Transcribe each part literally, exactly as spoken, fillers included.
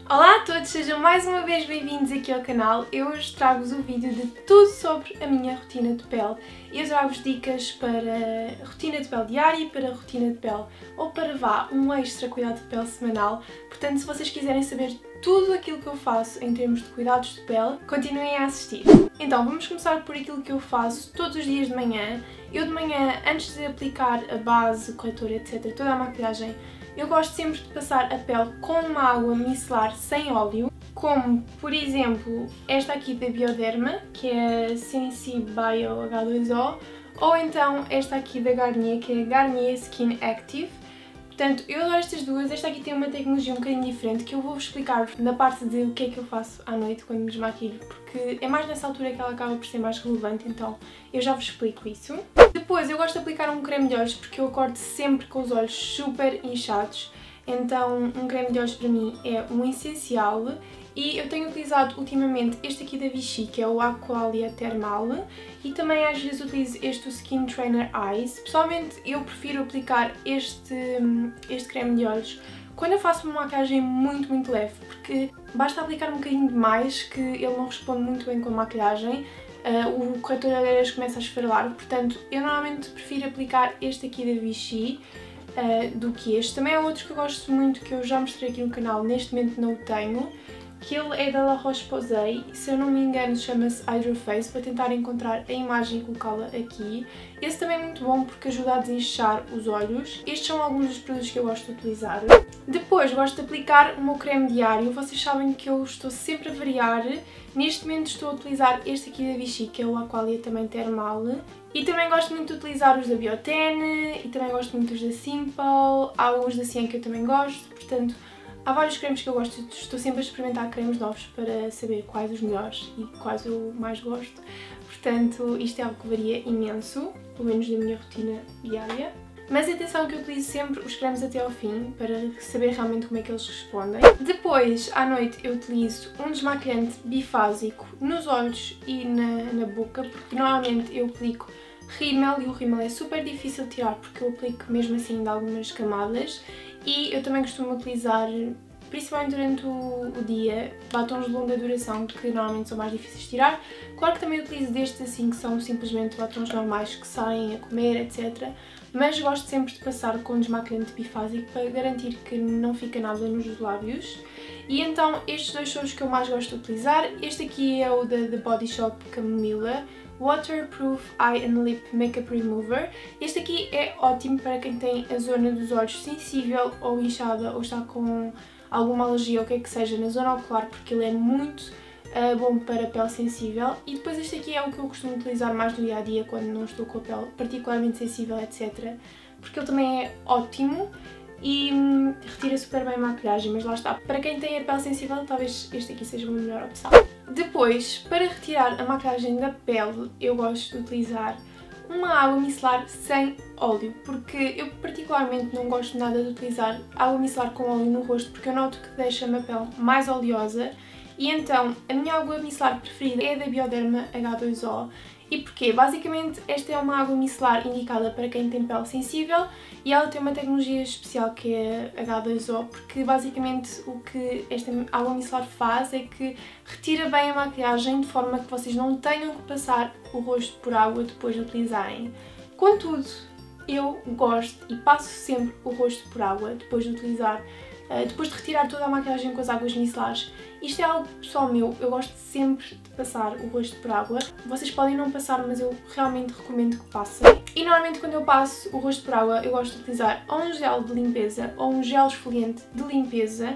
Olá a todos, sejam mais uma vez bem-vindos aqui ao canal. Eu hoje trago-vos um vídeo de tudo sobre a minha rotina de pele. Eu trago-vos dicas para rotina de pele diária, para rotina de pele ou para vá um extra cuidado de pele semanal. Portanto, se vocês quiserem saber tudo aquilo que eu faço em termos de cuidados de pele, continuem a assistir. Então, vamos começar por aquilo que eu faço todos os dias de manhã. Eu de manhã, antes de aplicar a base, corretor, etcétera, toda a maquilhagem, eu gosto sempre de passar a pele com uma água micelar sem óleo, como, por exemplo, esta aqui da Bioderma, que é a Sensi Bio H dois O, ou então esta aqui da Garnier, que é a Garnier Skin Active. Portanto, eu adoro estas duas. Esta aqui tem uma tecnologia um bocadinho diferente, que eu vou-vos explicar na parte de o que é que eu faço à noite quando me desmaquilho, porque é mais nessa altura que ela acaba por ser mais relevante, então eu já vos explico isso. Depois, eu gosto de aplicar um creme de olhos porque eu acordo sempre com os olhos super inchados, então um creme de olhos para mim é um essencial. E eu tenho utilizado ultimamente este aqui da Vichy, que é o Aqualia Thermal, e também às vezes utilizo este o Skin Trainer Eyes. Pessoalmente eu prefiro aplicar este, este creme de olhos quando eu faço uma maquilhagem muito, muito leve, porque basta aplicar um bocadinho demais que ele não responde muito bem com a maquilhagem. Uh, o corretor de olheiras começa a esfarelar, portanto eu normalmente prefiro aplicar este aqui da Vichy uh, do que este. Também há outros que eu gosto muito, que eu já mostrei aqui no canal, neste momento não o tenho, que ele é da La Roche-Posay, se eu não me engano chama-se Hydro Face. Vou tentar encontrar a imagem e colocá-la aqui. Esse também é muito bom porque ajuda a desinchar os olhos. Estes são alguns dos produtos que eu gosto de utilizar. Depois gosto de aplicar o meu creme diário. Vocês sabem que eu estou sempre a variar. Neste momento estou a utilizar este aqui da Vichy, que é o Aqualia também Thermal. E também gosto muito de utilizar os da Biotene e também gosto muito dos da Simple. Há alguns da Cien que eu também gosto, portanto há vários cremes que eu gosto, estou sempre a experimentar cremes novos para saber quais os melhores e quais eu mais gosto. Portanto, isto é algo que varia imenso, pelo menos na minha rotina diária. Mas atenção que eu utilizo sempre os cremes até ao fim, para saber realmente como é que eles respondem. Depois, à noite, eu utilizo um desmaquilhante bifásico nos olhos e na, na boca, porque normalmente eu aplico rímel e o rímel é super difícil de tirar porque eu aplico mesmo assim de algumas camadas. E eu também costumo utilizar, principalmente durante o, o dia, batons de longa duração, que normalmente são mais difíceis de tirar. Claro que também utilizo destes assim, que são simplesmente batons normais que saem a comer, etcétera. Mas gosto sempre de passar com desmaquilhante bifásico para garantir que não fica nada nos lábios. E então estes dois são os que eu mais gosto de utilizar. Este aqui é o da The Body Shop Camomilla Waterproof Eye and Lip Makeup Remover. Este aqui é ótimo para quem tem a zona dos olhos sensível ou inchada ou está com alguma alergia ou o que é que seja na zona ocular, porque ele é muito uh, bom para a pele sensível. E depois este aqui é o que eu costumo utilizar mais no dia a dia quando não estou com a pele particularmente sensível, etcétera. Porque ele também é ótimo e hum, retira super bem a maquilhagem, mas lá está. Para quem tem a pele sensível, talvez este aqui seja uma melhor opção. Depois, para retirar a maquilhagem da pele, eu gosto de utilizar uma água micelar sem óleo, porque eu particularmente não gosto nada de utilizar água micelar com óleo no rosto, porque eu noto que deixa a minha pele mais oleosa. E então, a minha água micelar preferida é a da Bioderma H dois O. E porquê? Basicamente, esta é uma água micelar indicada para quem tem pele sensível e ela tem uma tecnologia especial que é H dois O, porque basicamente o que esta água micelar faz é que retira bem a maquilhagem de forma que vocês não tenham que passar o rosto por água depois de utilizarem. Contudo, eu gosto e passo sempre o rosto por água depois de utilizar, depois de retirar toda a maquilhagem com as águas micelares. Isto é algo pessoal meu, eu gosto sempre de passar o rosto por água. Vocês podem não passar, mas eu realmente recomendo que passem. E normalmente quando eu passo o rosto por água, eu gosto de utilizar ou um gel de limpeza ou um gel esfoliante de limpeza,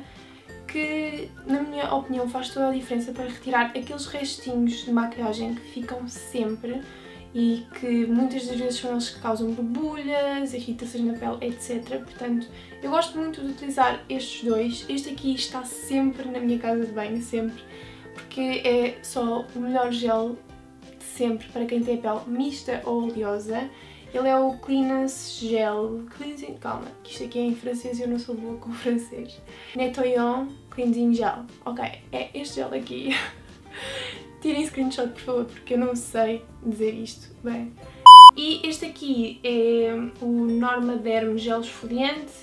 que na minha opinião faz toda a diferença para retirar aqueles restinhos de maquilhagem que ficam sempre e que muitas das vezes são eles que causam borbulhas, irritações na pele, etcétera. Portanto, eu gosto muito de utilizar estes dois. Este aqui está sempre na minha casa de banho, sempre, porque é só o melhor gel de sempre para quem tem a pele mista ou oleosa. Ele é o Cleanance Gel, Cleansing, calma, que isto aqui é em francês e eu não sou boa com francês. Nettoyant Cleansing Gel, ok, é este gel aqui. Tirem screenshot, por favor, porque eu não sei dizer isto bem. E este aqui é o Norma Derm Gel Esfoliante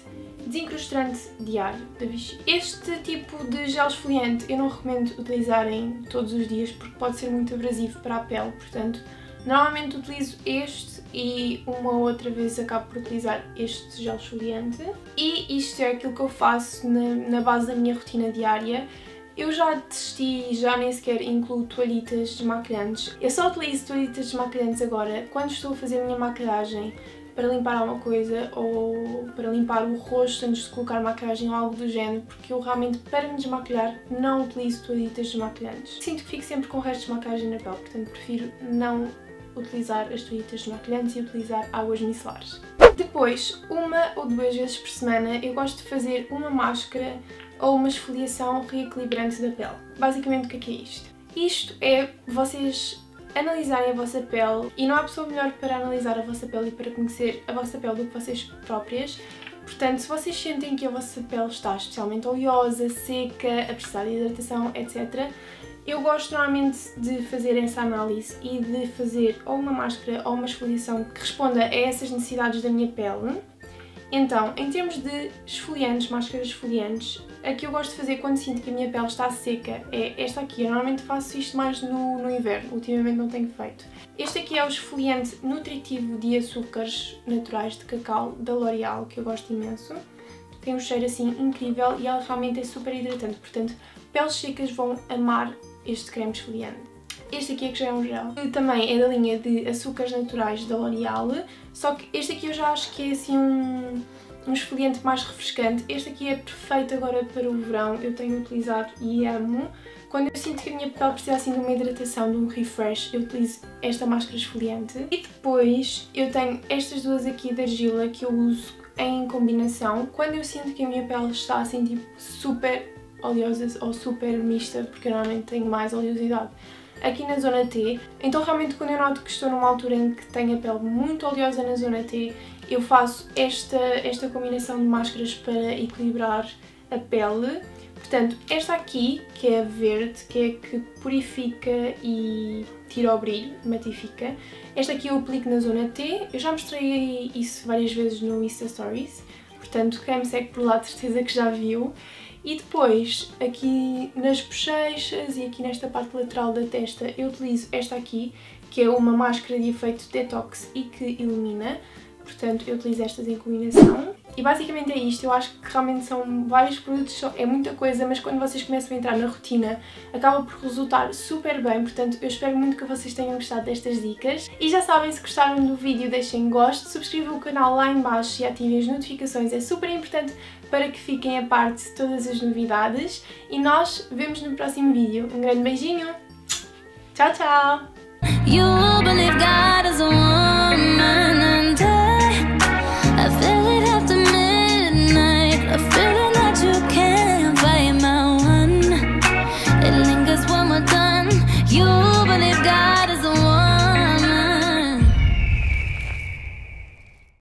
desencrustante diário da Vichy. Este tipo de gel esfoliante eu não recomendo utilizarem todos os dias porque pode ser muito abrasivo para a pele, portanto normalmente utilizo este e uma ou outra vez acabo por utilizar este gel esfoliante. E isto é aquilo que eu faço na, na base da minha rotina diária. Eu já desisti e já nem sequer incluo toalhitas desmaquilhantes. Eu só utilizo toalhitas desmaquilhantes agora quando estou a fazer a minha maquilhagem para limpar alguma coisa ou para limpar o rosto antes de colocar maquilhagem ou algo do género, porque eu realmente, para me desmaquilhar, não utilizo toalhitas desmaquilhantes. Sinto que fico sempre com restos de maquilhagem na pele, portanto prefiro não utilizar as toalhitas desmaquilhantes e utilizar águas micelares. Depois, uma ou duas vezes por semana, eu gosto de fazer uma máscara ou uma esfoliação reequilibrante da pele. Basicamente, o que é que é isto? Isto é vocês analisarem a vossa pele, e não há pessoa melhor para analisar a vossa pele e para conhecer a vossa pele do que vocês próprias. Portanto, se vocês sentem que a vossa pele está especialmente oleosa, seca, a precisar de hidratação, etcétera, eu gosto normalmente de fazer essa análise e de fazer ou uma máscara ou uma esfoliação que responda a essas necessidades da minha pele. Então, em termos de esfoliantes, máscaras esfoliantes, a que eu gosto de fazer quando sinto que a minha pele está seca é esta aqui. Eu normalmente faço isto mais no, no inverno, ultimamente não tenho feito. Este aqui é o esfoliante nutritivo de açúcares naturais de cacau da L'Oréal, que eu gosto imenso. Tem um cheiro assim incrível e ela realmente é super hidratante, portanto, peles secas vão amar este creme esfoliante. Este aqui é que já é um gel, que também é da linha de açúcares naturais da L'Oréal, só que este aqui eu já acho que é assim um, um esfoliante mais refrescante. Este aqui é perfeito agora para o verão, eu tenho utilizado e amo. Quando eu sinto que a minha pele precisa assim de uma hidratação, de um refresh, eu utilizo esta máscara esfoliante. E depois eu tenho estas duas aqui da argila que eu uso em combinação quando eu sinto que a minha pele está assim tipo super oleosa ou super mista, porque eu normalmente tenho mais oleosidade aqui na zona T. Então realmente quando eu noto que estou numa altura em que tenho a pele muito oleosa na zona T, eu faço esta, esta combinação de máscaras para equilibrar a pele. Portanto, esta aqui, que é a verde, que é a que purifica e tira o brilho, matifica. Esta aqui eu aplico na zona T, eu já mostrei isso várias vezes no Insta Stories, portanto quem me segue por lá de certeza que já viu. E depois, aqui nas bochechas e aqui nesta parte lateral da testa, eu utilizo esta aqui, que é uma máscara de efeito detox e que ilumina. Portanto, eu utilizo estas em combinação. E basicamente é isto. Eu acho que realmente são vários produtos, é muita coisa, mas quando vocês começam a entrar na rotina, acaba por resultar super bem. Portanto, eu espero muito que vocês tenham gostado destas dicas. E já sabem, se gostaram do vídeo, deixem gosto, subscrevam o canal lá em baixo e ativem as notificações. É super importante para que fiquem a par de todas as novidades. E nós vemos no próximo vídeo. Um grande beijinho! Tchau, tchau!